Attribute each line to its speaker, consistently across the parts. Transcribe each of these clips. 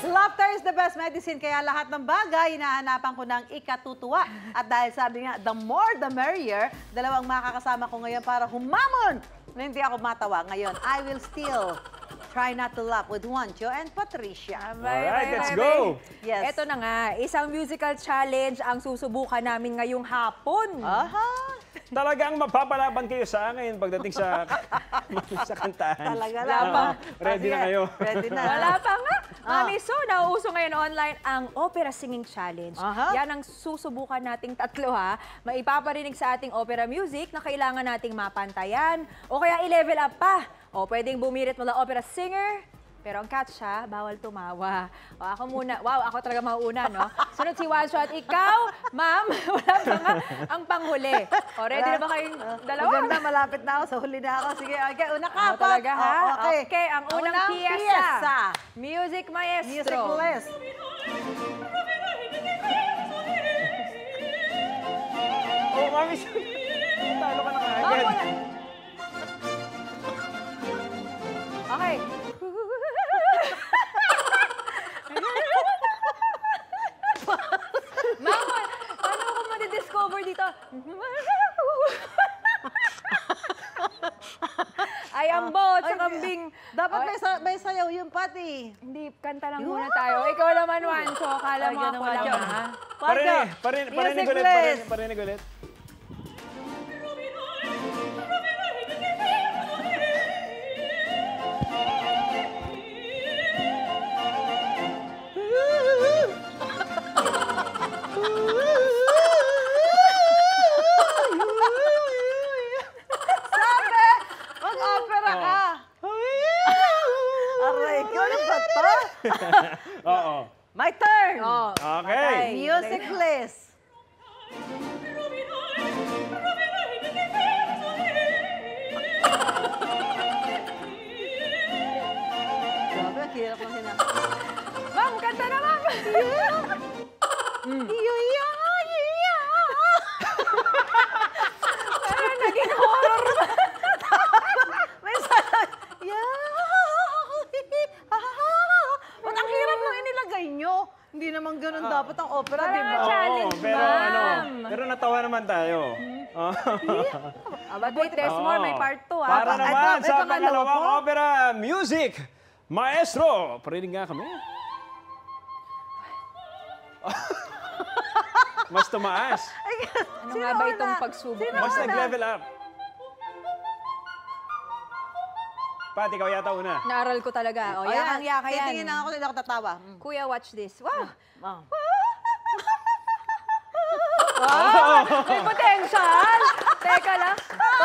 Speaker 1: Laughter is the best medicine, kaya lahat ng bagay hinahanapan ko ng ikatutuwa. At dahil sabi nga, the more the merrier, dalawang makakasama ko ngayon para humamon na hindi ako matawa. Ngayon, I will still try not to laugh with Juancho and Patricia.
Speaker 2: Alright, let's go!
Speaker 3: Yes. Ito na nga, isang musical challenge ang susubukan namin ngayong hapon.
Speaker 1: Aha!
Speaker 2: Talagang mapapalaban kayo sa akin pagdating sa kantahan.
Speaker 1: Talaga lang.
Speaker 2: Ready na kayo.
Speaker 1: Ready na.
Speaker 3: Wala pa nga. Mami, so nauuso ngayon online ang Opera Singing Challenge. Yan ang susubukan nating tatlo ha. Maipaparinig sa ating opera music na kailangan nating mapantayan o kaya i-level up pa. O pwedeng bumirit mula opera singer, pero ang catch ha, bawal tumawa. O ako muna, wow, ako talaga mauuna, no? Sunod si Juancho at ikaw, ma'am, wala pa nga ang panghuli. O ready na ba kayong dalawa?
Speaker 1: Maganda, malapit na ako. Sa huli na ako. Sige, okay, una ka pa.
Speaker 3: Talaga ha? Okay, ang unang piyesa. Music
Speaker 1: Music
Speaker 3: maestro.
Speaker 1: list.
Speaker 2: Oh, mami, talo ka na kagad.
Speaker 3: Okay. Mama, paano ko madidiscover dito? Ay, ang bot sa kambing.
Speaker 1: Dapat may sayaw yung pati.
Speaker 3: Hindi, kanta lang muna tayo. Ikaw naman, Juancho. Kala mo ako lang, ha?
Speaker 2: Parinig ulit. Oo.
Speaker 1: My turn!
Speaker 2: Okay.
Speaker 1: Music list. Grabe, ang hirap ng hinaka.
Speaker 3: Ma'am, kanta na, ma'am! Parang naging horror.
Speaker 1: May sayaw. Ba't ang hirap lang inilagay nyo? Hindi naman ganun dapat ang opera, di ba?
Speaker 3: Challenge,
Speaker 2: pero natawa naman tayo.
Speaker 3: But wait, there's more. May part 2, ha?
Speaker 2: Para naman sa pangalawang opera music, maestro. Parinig nga kami. Mas tumaas.
Speaker 3: Ano nga ba itong pagsubok?
Speaker 2: Mas nag-level up. Pat, ikaw yata una.
Speaker 3: Naaral ko talaga. O, yakang-yaka yan.
Speaker 1: Titingin na ako, hindi ako tatawa.
Speaker 3: Kuya, watch this. Wow!
Speaker 1: Wow!
Speaker 3: May potential! Teka lang.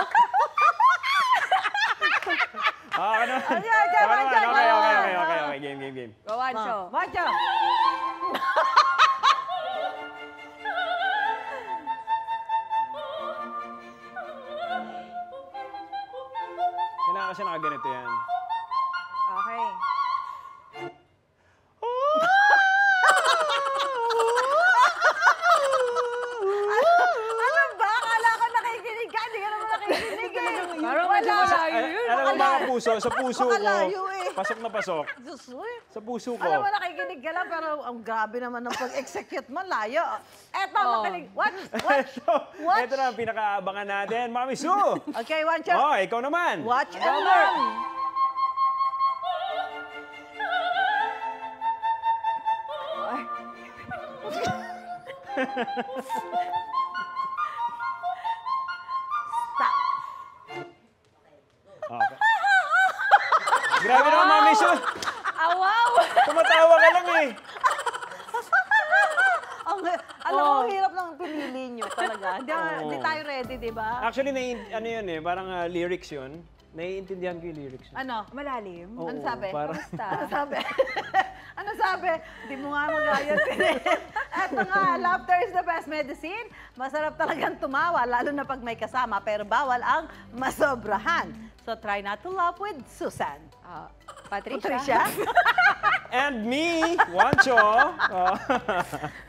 Speaker 2: Okay. Game.
Speaker 3: Go, Juancho.
Speaker 1: Juancho!
Speaker 2: Kailangan kasi nakaganito yan.
Speaker 3: Okay.
Speaker 1: Ano ba? Akala ko nakikinig ka. Hindi ka naman nakikinig eh.
Speaker 3: Parang medyo malayo yun.
Speaker 2: Alam mo mga puso, sa puso ko.
Speaker 1: Makalayo eh.
Speaker 2: Pasok na pasok.
Speaker 1: Diyos mo eh.
Speaker 2: Sa puso ko.
Speaker 1: Alam mo, nakikinig ka lang, pero ang grabe naman ng pag-execute mo, layo. Eto, makinig. Watch.
Speaker 2: Ito na ang pinakaabangan natin, Mami Su.
Speaker 1: Okay, Juancho.
Speaker 2: Oh, ikaw naman.
Speaker 1: Watch and learn. Stop.
Speaker 2: Okay. Grabe naman, Mami Su.
Speaker 3: Wow!
Speaker 2: Tumatawa ka lang eh.
Speaker 1: Alam mo, hirap lang pinili nyo talaga. Hindi tayo ready, di ba?
Speaker 2: Actually, ano yun eh, parang lyrics yun. Naiintindihan ko yung lyrics.
Speaker 1: Ano?
Speaker 3: Malalim.
Speaker 2: Oo,
Speaker 1: Ano sabi?
Speaker 2: parang-
Speaker 1: Ano sabi? Ano sabi? Hindi mo nga magayat. Eto nga, laughter is the best medicine. Masarap talagang tumawa, lalo na pag may kasama, pero bawal ang masobrahan. So try not to laugh with Susan.
Speaker 3: Patricia?
Speaker 1: Patricia?
Speaker 2: And me, Juancho.